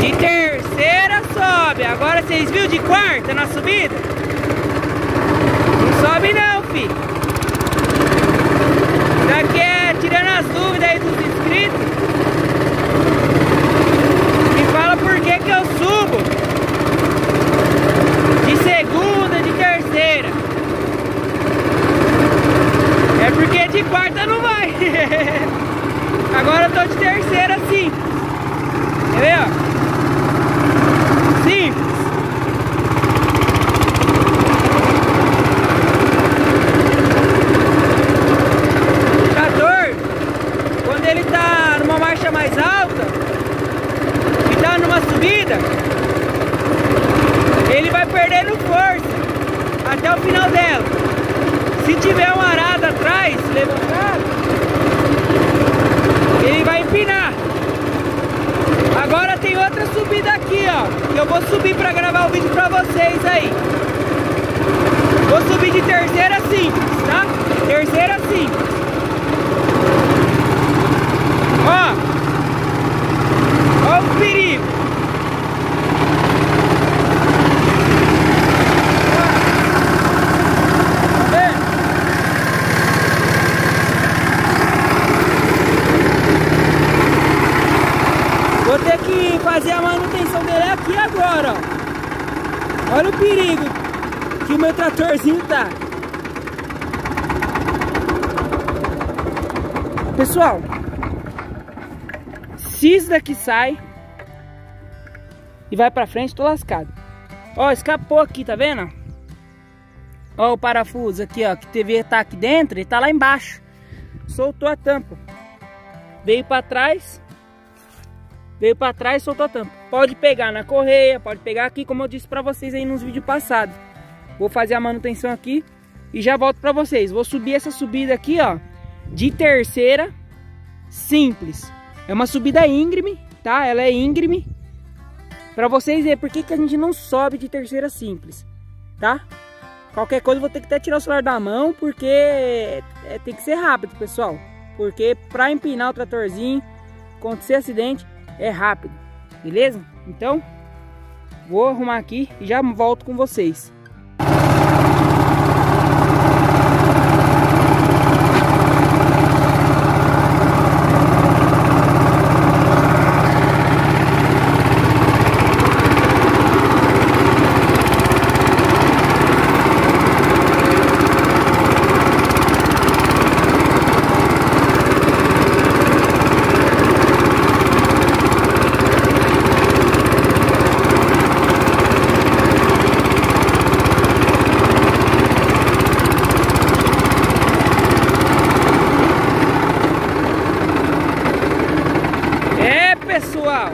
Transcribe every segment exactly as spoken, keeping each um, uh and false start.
De terceira sobe. Agora vocês viram de quarta na subida? Não sobe não, filho. Daqui é tirando as dúvidas aí dos inscritos. Me fala por que que eu subo de segunda, de terceira. É porque de quarta não vai. Agora eu tô de terceira sim. Quer ver, ó? Simples. O trator, quando ele tá numa marcha mais alta e tá numa subida, ele vai perdendo força até o final dela. Se tiver um arado atrás, levantado, ele vai empinar. Agora tem outra subida aqui, ó, que eu vou subir pra gravar o vídeo pra vocês aí. Vou subir de terceira simples, tá? Terceira simples. Ó, ó o perigo. Vou ter que fazer a manutenção dele aqui agora, ó. Olha o perigo que o meu tratorzinho tá. Pessoal, se isso daqui sai e vai pra frente, tô lascado. Ó, escapou aqui, tá vendo? Ó o parafuso aqui, ó, que devia estar aqui dentro, ele tá lá embaixo. Soltou a tampa. Veio pra trás. Veio pra trás e soltou a tampa. Pode pegar na correia, pode pegar aqui, como eu disse pra vocês aí nos vídeos passados. Vou fazer a manutenção aqui e já volto pra vocês. Vou subir essa subida aqui, ó, de terceira simples. É uma subida íngreme, tá? Ela é íngreme. Pra vocês verem por que que a gente não sobe de terceira simples, tá? Qualquer coisa eu vou ter que até tirar o celular da mão, porque é, tem que ser rápido, pessoal. Porque pra empinar o tratorzinho, acontecer acidente, é rápido, beleza? Então, vou arrumar aqui e já volto com vocês. Pessoal,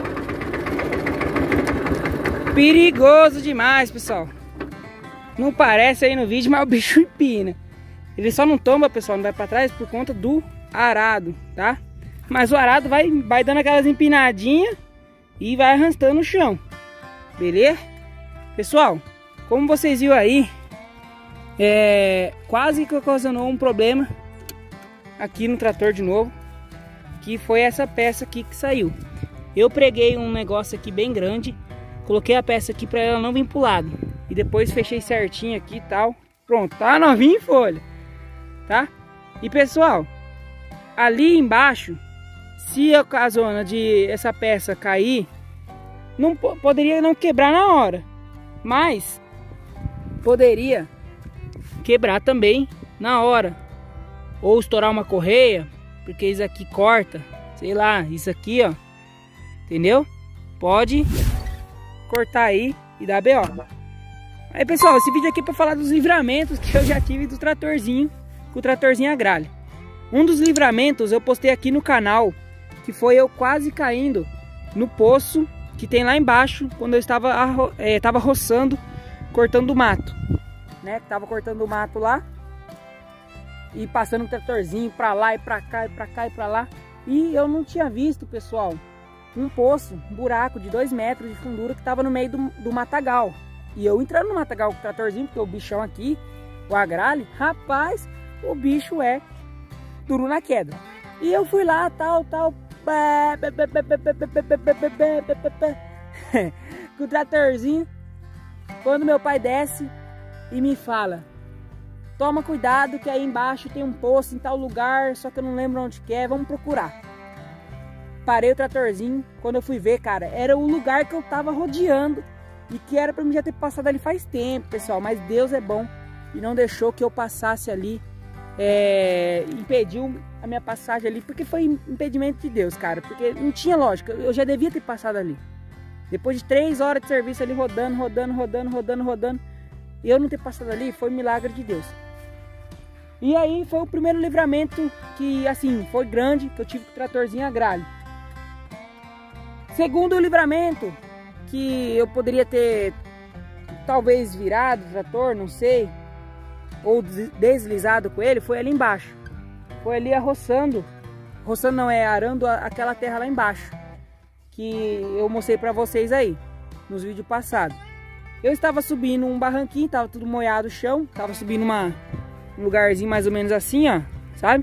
perigoso demais, pessoal. Não parece aí no vídeo, mas o bicho empina. Ele só não tomba, pessoal, não vai pra trás por conta do arado, tá? Mas o arado vai, vai dando aquelas empinadinhas e vai arrastando o chão, beleza? Pessoal, como vocês viram aí, é, quase que ocasionou um problema aqui no trator de novo, que foi essa peça aqui que saiu. Eu preguei um negócio aqui bem grande, coloquei a peça aqui para ela não vir pro lado e depois fechei certinho aqui e tal. Pronto, tá novinho em folha, tá? E pessoal, ali embaixo, se ocasiona de essa peça cair, não poderia não quebrar na hora, mas poderia quebrar também na hora, ou estourar uma correia, porque isso aqui corta, sei lá, isso aqui, ó. Entendeu? Pode cortar aí e dar B O. Aí, pessoal, esse vídeo aqui é para falar dos livramentos que eu já tive do tratorzinho, com o tratorzinho a gralha. Um dos livramentos eu postei aqui no canal, que foi eu quase caindo no poço que tem lá embaixo, quando eu estava é, tava roçando, cortando o mato, né? Tava cortando o mato lá e passando o tratorzinho para lá e para cá e para cá e para lá. E eu não tinha visto, pessoal, um poço, um buraco de dois metros de fundura que estava no meio do, do matagal. E eu entrando no matagal com o tratorzinho, porque o bichão aqui, o agrale, rapaz, o bicho é duro na queda. E eu fui lá, tal, tal, com o tratorzinho. Quando meu pai desce e me fala: toma cuidado que aí embaixo tem um poço em tal lugar, só que eu não lembro onde que é, vamos procurar. Parei o tratorzinho, quando eu fui ver, cara, era o lugar que eu tava rodeando e que era pra mim já ter passado ali faz tempo, pessoal, mas Deus é bom e não deixou que eu passasse ali, é, impediu a minha passagem ali, porque foi impedimento de Deus, cara, porque não tinha lógica, eu já devia ter passado ali. Depois de três horas de serviço ali rodando, rodando, rodando, rodando, rodando, e eu não ter passado ali foi um milagre de Deus. E aí foi o primeiro livramento que, assim, foi grande, que eu tive com o tratorzinho a gralha. Segundo livramento, que eu poderia ter talvez virado o trator, não sei, ou deslizado com ele, foi ali embaixo. Foi ali arroçando, roçando não, é arando aquela terra lá embaixo, que eu mostrei pra vocês aí, nos vídeos passados. Eu estava subindo um barranquinho, tava tudo molhado o chão, tava subindo uma, um lugarzinho mais ou menos assim, ó, sabe?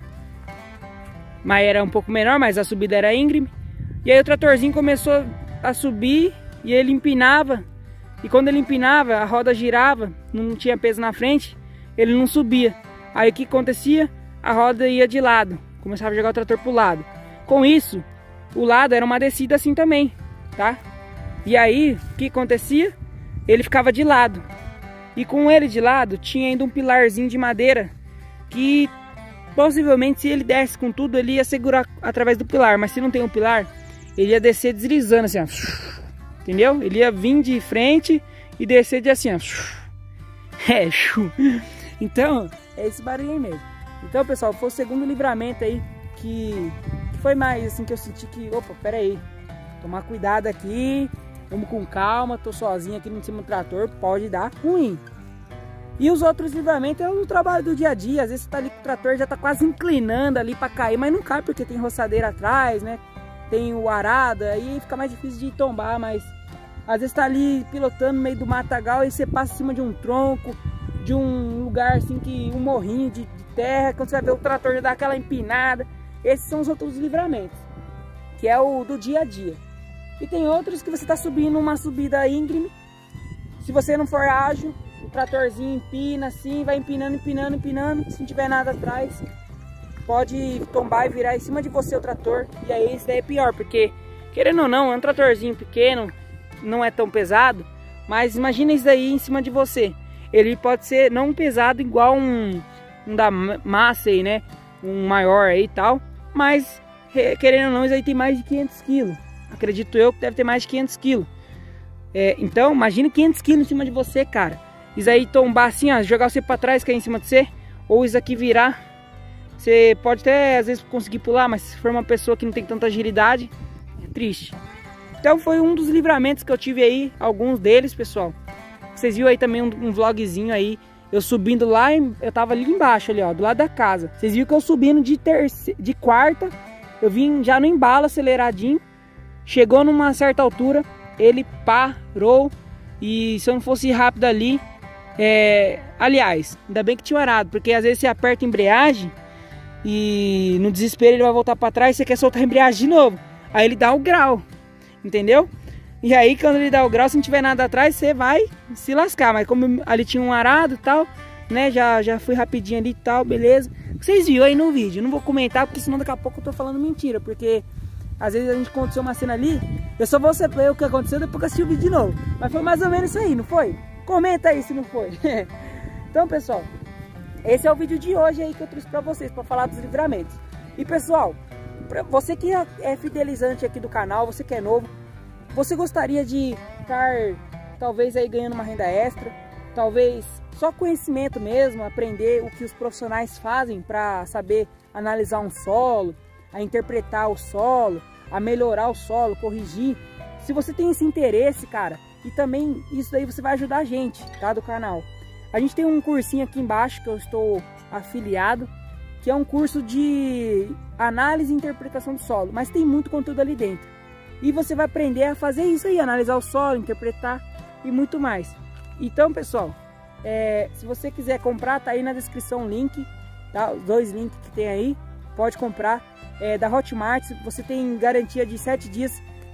Mas era um pouco menor, mas a subida era íngreme. E aí o tratorzinho começou a subir e ele empinava. E quando ele empinava, a roda girava, não tinha peso na frente, ele não subia. Aí o que acontecia? A roda ia de lado, começava a jogar o trator pro lado. Com isso, o lado era uma descida assim também, tá? E aí, o que acontecia? Ele ficava de lado. E com ele de lado, tinha ainda um pilarzinho de madeira que possivelmente, se ele desse com tudo, ele ia segurar através do pilar. Mas se não tem um pilar, ele ia descer deslizando assim, ó. Entendeu? Ele ia vir de frente e descer de assim, ó. É, então, é esse barulho aí mesmo. Então, pessoal, foi o segundo livramento aí que foi mais assim que eu senti que, opa, pera aí, tomar cuidado aqui, vamos com calma, tô sozinho aqui no cima do trator, pode dar ruim. E os outros livramentos é o trabalho do dia a dia. Às vezes você tá ali com o trator, já tá quase inclinando ali pra cair, mas não cai porque tem roçadeira atrás, né? Tem o arado, aí fica mais difícil de tombar, mas às vezes tá ali pilotando no meio do matagal e você passa em cima de um tronco, de um lugar assim que um morrinho de, de terra, quando você vai ver o trator já dá aquela empinada. Esses são os outros livramentos, que é o do dia a dia. E tem outros que você está subindo uma subida íngreme. Se você não for ágil, o tratorzinho empina assim, vai empinando, empinando, empinando. Se não tiver nada atrás, pode tombar e virar em cima de você o trator. E aí isso daí é pior, porque querendo ou não, é um tratorzinho pequeno, não é tão pesado. Mas imagina isso daí em cima de você. Ele pode ser não pesado igual um, um da Massey, né? Um maior aí e tal. Mas querendo ou não, isso aí tem mais de quinhentos quilos. Acredito eu que deve ter mais de quinhentos quilos. É, então, imagina quinhentos quilos em cima de você, cara. Isso aí tombar assim, ó, jogar você pra trás, cair em cima de você. Ou isso aqui virar. Você pode até, às vezes, conseguir pular, mas se for uma pessoa que não tem tanta agilidade, é triste. Então, foi um dos livramentos que eu tive aí. Alguns deles, pessoal. Vocês viram aí também um, um vlogzinho aí. Eu subindo lá, eu tava ali embaixo, ali ó, do lado da casa. Vocês viram que eu subindo de, terce... de quarta. Eu vim já no embalo, aceleradinho. Chegou numa certa altura, ele parou. E se eu não fosse rápido ali, é... aliás, ainda bem que tinha arado, porque às vezes você aperta a embreagem e no desespero ele vai voltar para trás e você quer soltar a embreagem de novo. Aí ele dá o grau, entendeu? E aí quando ele dá o grau, se não tiver nada atrás, você vai se lascar. Mas como ali tinha um arado e tal, né, já, já fui rapidinho ali e tal, beleza. Vocês viram aí no vídeo, não vou comentar porque senão daqui a pouco eu tô falando mentira, porque às vezes a gente aconteceu uma cena ali, eu só vou saber o que aconteceu depois que eu assisti o vídeo de novo. Mas foi mais ou menos isso aí, não foi? Comenta aí se não foi. Então, pessoal, esse é o vídeo de hoje aí que eu trouxe pra vocês, pra falar dos livramentos. E, pessoal, pra você que é fidelizante aqui do canal, você que é novo, você gostaria de estar, talvez, aí ganhando uma renda extra, talvez só conhecimento mesmo, aprender o que os profissionais fazem para saber analisar um solo, a interpretar o solo, a melhorar o solo, corrigir. Se você tem esse interesse, cara, e também isso daí você vai ajudar a gente, tá, do canal. A gente tem um cursinho aqui embaixo que eu estou afiliado, que é um curso de análise e interpretação do solo, mas tem muito conteúdo ali dentro. E você vai aprender a fazer isso aí, analisar o solo, interpretar e muito mais. Então, pessoal, é, se você quiser comprar, tá aí na descrição o link, tá? Os dois links que tem aí, pode comprar. É, da Hotmart, você tem garantia de sete dias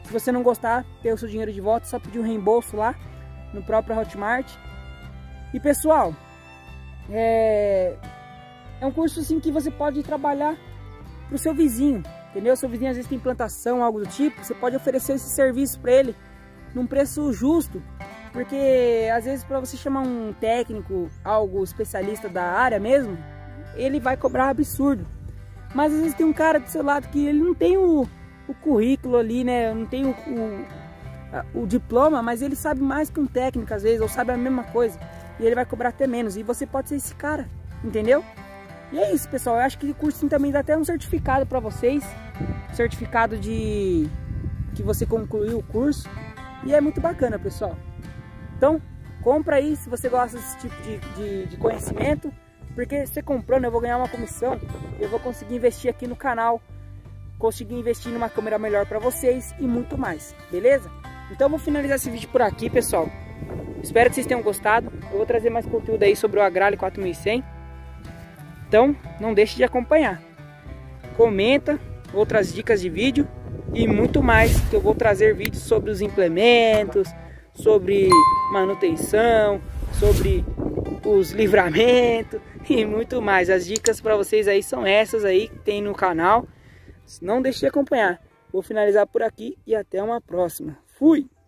Se você não gostar, ter o seu dinheiro de volta, só pedir um reembolso lá no próprio Hotmart. E pessoal, é, é um curso assim que você pode trabalhar para o seu vizinho, entendeu? Seu vizinho às vezes tem plantação, algo do tipo, você pode oferecer esse serviço para ele num preço justo, porque às vezes para você chamar um técnico, algo especialista da área mesmo, ele vai cobrar absurdo. Mas às vezes tem um cara do seu lado que ele não tem o, o currículo ali, né? Não tem o, o, o diploma, mas ele sabe mais que um técnico às vezes, ou sabe a mesma coisa. E ele vai cobrar até menos. E você pode ser esse cara, entendeu? E é isso, pessoal. Eu acho que o curso também dá até um certificado para vocês. Certificado de que você concluiu o curso. E é muito bacana, pessoal. Então, compra aí se você gosta desse tipo de, de, de conhecimento. Porque você comprando, eu vou ganhar uma comissão. Eu vou conseguir investir aqui no canal. Conseguir investir numa câmera melhor para vocês e muito mais, beleza? Então eu vou finalizar esse vídeo por aqui, pessoal. Espero que vocês tenham gostado. Eu vou trazer mais conteúdo aí sobre o Agrale quatro mil e cem. Então, não deixe de acompanhar. Comenta outras dicas de vídeo e muito mais, que eu vou trazer vídeos sobre os implementos, sobre manutenção, sobre os livramentos e muito mais. As dicas para vocês aí são essas aí que tem no canal. Não deixe de acompanhar. Vou finalizar por aqui e até uma próxima. Fui!